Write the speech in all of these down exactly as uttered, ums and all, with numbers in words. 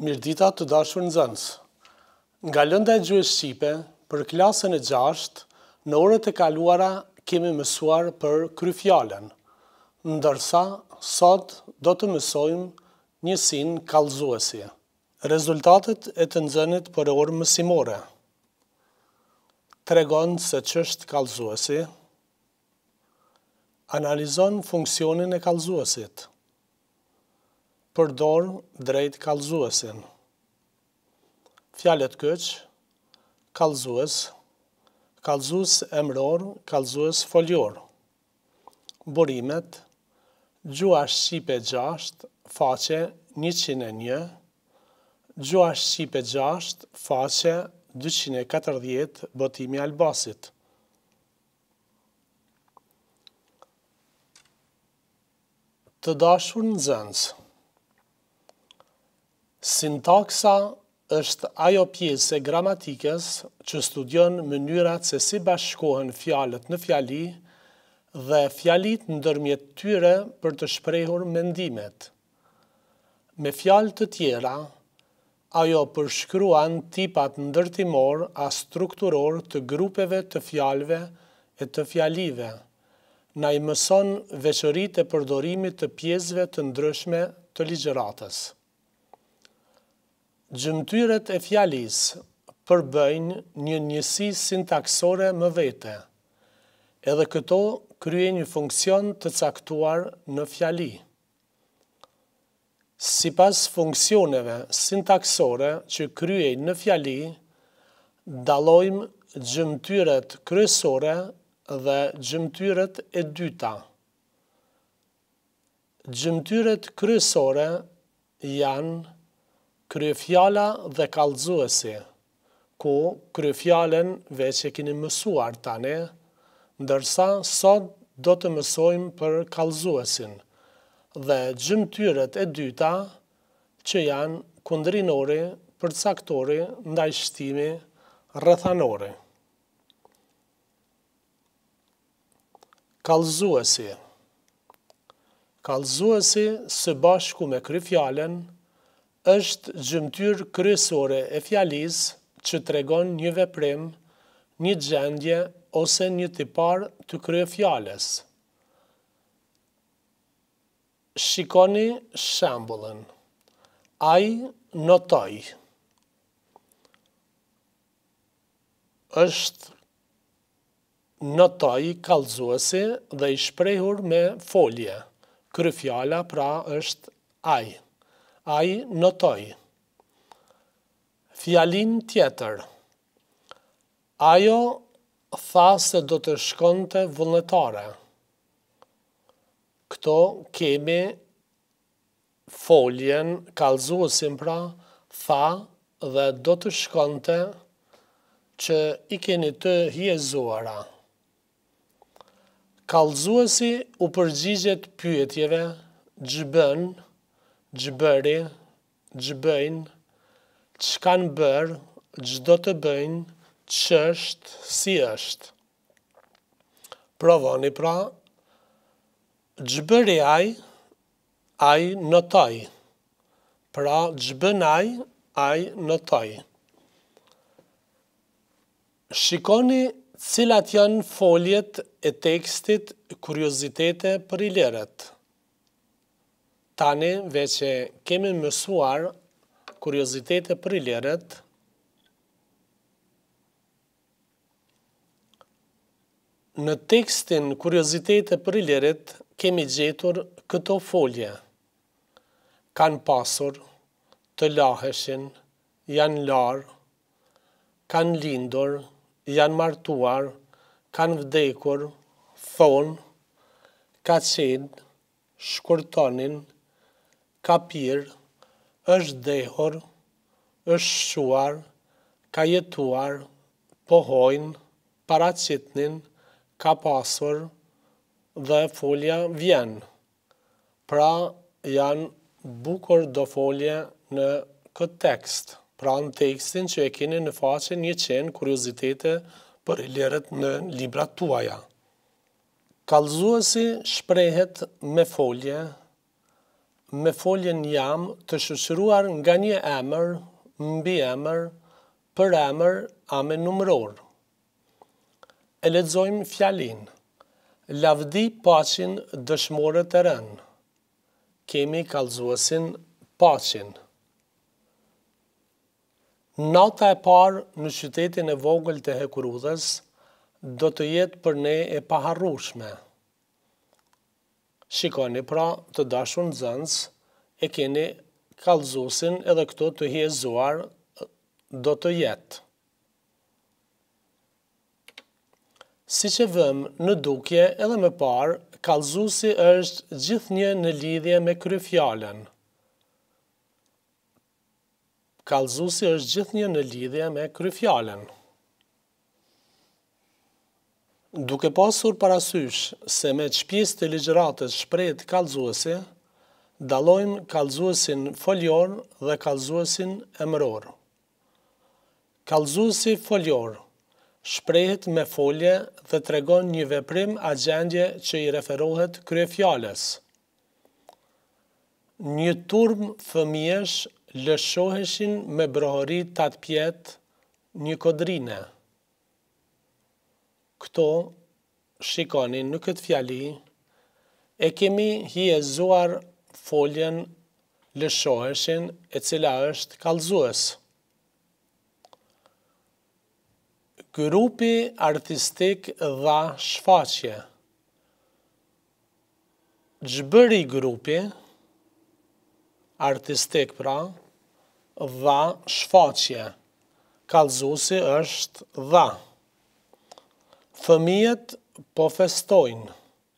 Mirëdita të dashur nxënës. Nga lënda e gjuhës shqipe, për klasën e gjashtë, në orët e kaluara kemi mësuar për kryfjalën, ndërsa sot do të mësojmë njësinë kallëzuesi. Rezultatet e të nxënit për orë mësimore. Tregon se ç'është kallëzuesi. Analizon funksionin e kallëzuesit. Përdor drejt kallëzuesin. Fjalët kyç, kallëzues, kallëzues emror, kallëzues foljor. Burimet, gjuha shqipe gjashtë, faqe njëqind e një, gjuha shqipe gjashtë, faqe dyqind e katërdhjetë, botimi Albasit. Të dashur nxënës, sintaksa është ajo pjesë e gramatikës që studion mënyrat se si bashkohen fjalët në fjali dhe fjalit ndërmjet tyre për të shprehur mendimet. Me fjalë të tjera, ajo përshkruan tipat ndërtimor a strukturor të grupeve të fjalëve e të fjalive. Na i mëson veçoritë e përdorimit të pjesëve të ndryshme të ligjëratës. Gjymtyrët e fjalisë përbëjnë një njësi sintaksore më vete, edhe këto kryejnë një funksion të caktuar në fjali. Sipas funksioneve sintaksore që kryejnë në fjali, dallojmë gjymtyrët kryesore dhe gjymtyrët e dyta. Gjymtyrët kryesore janë kryefjala dhe kallëzuesi, ku kryefjalen veç e keni mësuar tani, ndërsa sot do të mësojmë për kallëzuesin dhe gjymtyrët e dyta që janë kundërinori, përcaktori ndaj shtimi rrethanori. Kallëzuesi. Kallëzuesi së bashku me kryefjalen është gjymtyrë kryesore e fjalisë që tregon një veprim, një gjendje ose një tipar të kryefjalës. Shikoni shembullin. Ai notoi. Është notoi kallëzuesi dhe i shprehur me folje. Kryefjala pra është ai. Ai notoi. Fjalin tjetër. Ajo tha se do të shkonte vullnetare. Këto kemi foljen, kallëzuesin pra, tha dhe do të shkonte që i keni të hiezuara. Kallëzuesi u përgjigjet pyetjeve, gjbën, gjbëri, gjbëjnë, ç'kan bërë, ç'do të bëjnë, ç'është, si është. Provoni pra, gjbëri ai, ai notoi. Pra gjbën ai, ai notoi. Shikoni cilat janë foljet e tekstit kuriozitete për ileret. Tani veç e kemi mësuar kuriozitete për ileret, në tekstin kuriozitete për ileret kemi gjetur këto folje. Kanë pasur, të laheshin, janë larë, kanë lindur, janë martuar, kanë vdekur, thonë, ka qenë, shkurtonin, ka pirë, është dehur, është shuar, ka jetuar, pohojnë, paraqitnin, ka pasur dhe folja vjen. Pra janë bukur do folje në këtë tekst. Pra në tekstin që e keni në faqen njëqind kuriozitete për ileret në librat tuaja. Kallëzuesi shprehet me folje, me foljen jam të shoqëruar nga një emër, mbi emër, për emër, a me numëror. E lexojmë fjalin. Lavdi paqin dëshmorët e rënë. Kemi kallëzuesin paqin. Nata e parë në qytetin e vogël të Hekurudhës do të jetë për ne e paharrueshme. Shikoni pra, të dashur nxënës, e keni kallëzuesin edhe këto të hiezuar do të jetë. Si që vëmë në dukje edhe më parë, kallëzuesi është gjithnjë në lidhje me kryefjalën. Kallëzuesi është gjithnjë në lidhje me kryefjalën. Duke pasur parasysh se me çpjesë të ligjëratës shprehet kallëzuesi, dallojmë kallëzuesin foljor dhe kallëzuesin emëror. Kallëzuesi foljor shprehet me folje dhe tregon një veprim agjendje që i referohet kryefjalës. Një turm fëmijësh lëshoheshin me brohori tatpjet një kodrine. Këto, shikoni në këtë fjali, e kemi hiezuar foljen lëshoheshin e cila është kallëzues. Grupi artistik dha shfaqje. Ç'bëri grupi artistik pra, dha shfaqje. Kallëzuesi është dha. Fëmijët po festojnë.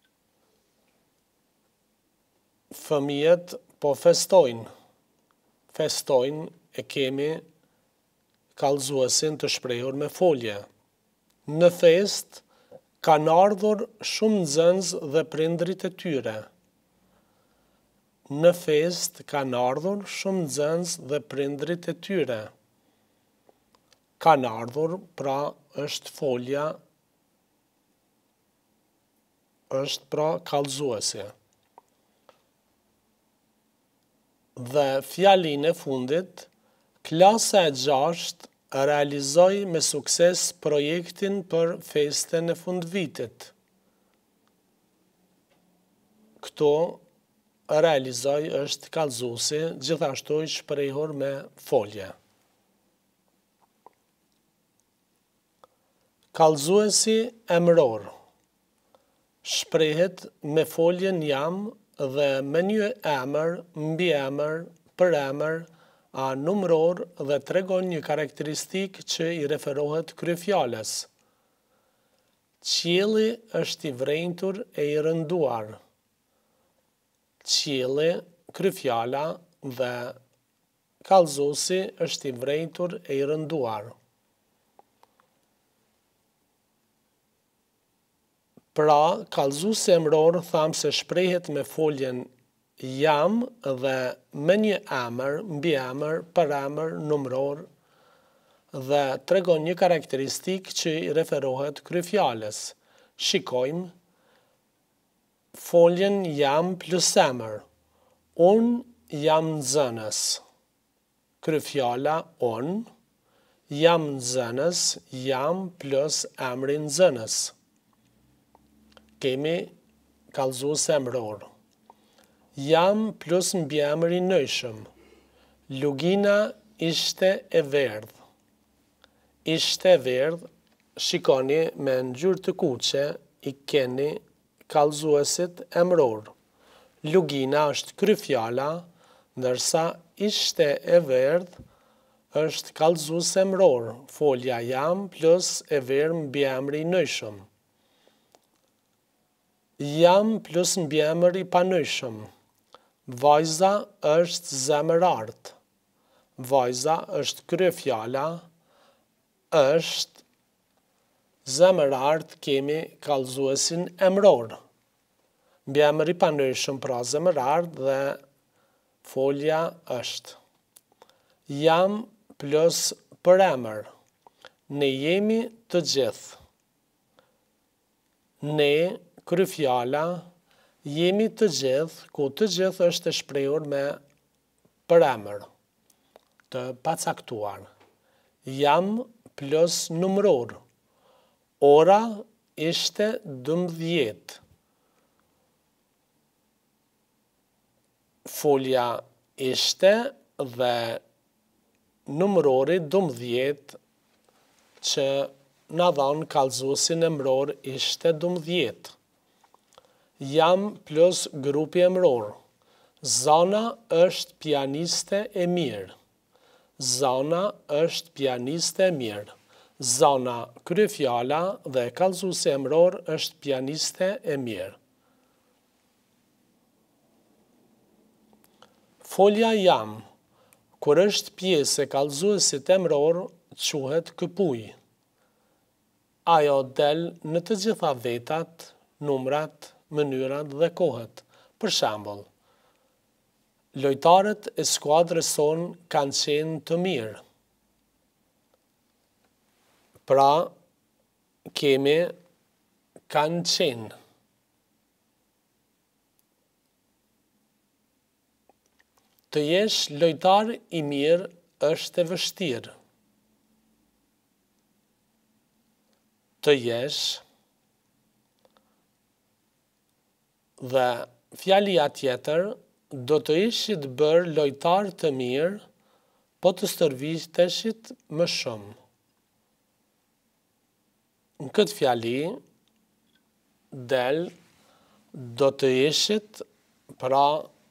Fëmijët po festojnë. Festojnë e kemi kallëzuesin të shprehur me folje. Në fest kanë ardhur shumë nxënës dhe prindrit e tyre. Në fest kanë ardhur shumë nxënës dhe prindrit e tyre. Kanë ardhur, pra është folja, është pra kallëzuesi. Dhe fjalin e fundit, klasa e gjashtë realizoi me sukses projektin për festën e fundvitit. Këto realizoi është kallëzuesi, gjithashtu i shprehur me folje. Kallëzuesi emëror shprehet me foljen jam dhe me një emër, mbi emër, për emër, a numëror dhe tregon një karakteristik që i referohet kryefjalës. Qielli është i vrenjtur e i rënduar. Qielli, kryefjala dhe kallëzuesi është i vrenjtur e i rënduar. Pra, kallëzuesi emëror tham se shprehet me foljen jam dhe me një emër, mbi emër, për emër, numëror dhe tregon një karakteristik që i referohet kryefjalës. Shikojmë foljen jam plus emër. Unë jam nxënës. Kryefjala unë, jam nxënës, jam plus emri nxënës. Kemi kallëzues emëror. Jam plus mbiemri nëjshëm. Lugina ishte e verdh. Ishte e verdh, shikoni me ngjyrë të kuqe i keni kallëzuesit emëror. Lugina është kryefjala, ndërsa ishte e verdh është kallëzues emëror. Folja jam plus e verdh mbiemri nëjshëm. Jam plus mbiemër i panojshëm. Vajza është zemërart. Vajza është kryefjala, është zemërart, kemi kallëzuesin emëror. Mbiemër i panojshëm pra zemërart dhe folja është. Jam plus përemër. Ne jemi të gjithë. Ne kryefjala, Jemi të gjithë, ku të gjithë është e shprehur me përemër, të pacaktuar. Jam plus numëror. Ora ishte dëmbëdhjetë. Folja ishte dhe numërori dëmbëdhjetë që na dhanë kallëzuesi emëror ishte dëmbëdhjetë. Jam plus grupi emëror. Zana është pianiste e mirë. Zana është pianiste e mirë. Zana kryefjala dhe kallëzuesi emëror është pianiste e mirë. Folja jam, kur është pjesë e kallëzuesit emëror, quhet këpuj. Ajo del në të gjitha vetat, numrat, mënyrat dhe kohët. Për shembull, lojtarët e skuadrës sonë kanë qenë të mirë. Pra, kemi kanë qenë. Të jesh lojtar i mirë është e vështirë. Të jesh dhe fjalia tjetër do të ishit bërë lojtar të mirë, po të stërviteshit më shumë. Në këtë fjali, del do të ishit pra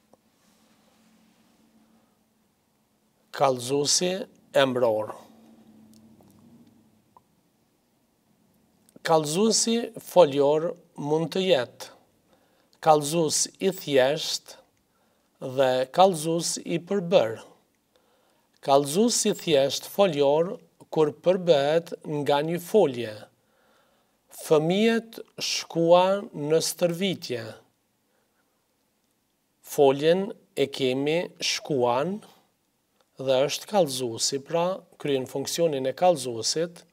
kallëzuesi emëror. Kallëzuesi folor mund të jetë kallëzues i thjesht dhe kallëzues i përbër. Kallëzues i thjesht folor kur përbëhet nga një folje. Fëmijët shkuan në stërvitje. Foljen e kemi shkuan dhe është kallëzuesi, pra kryen funksionin e kallëzuesit.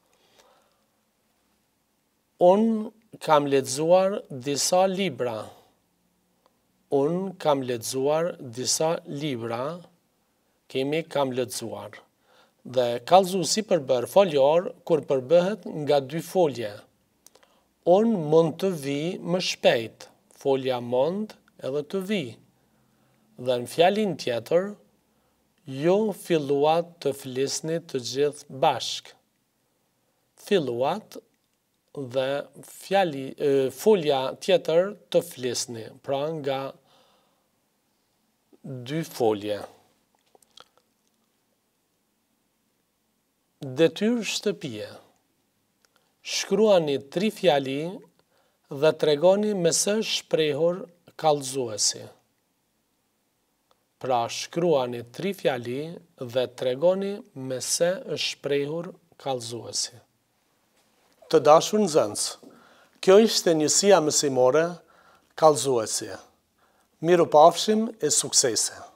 Unë kam lexuar disa libra. Unë kam lexuar disa libra, kemi kam lexuar. Dhe kallëzuesi përbër folor kur përbëhet nga dy folje. Unë mund të vi më shpejt, folja mund edhe të vi. Dhe në fjalin tjetër, ju filluat të flisni të gjithë bashk. Filluat dhe fjali, e, folja tjetër të flisni, pra nga dy folje. Detyrë shtëpie. Shkruani tri fjali dhe tregoni me së shprehur kallëzuesi. Pra shkruani tri fjali dhe tregoni me se është shprehur kallëzuesi. Të dashur nxënës, kjo ishte njësia mësimore kallëzuesi. Mirupafshim e suksese.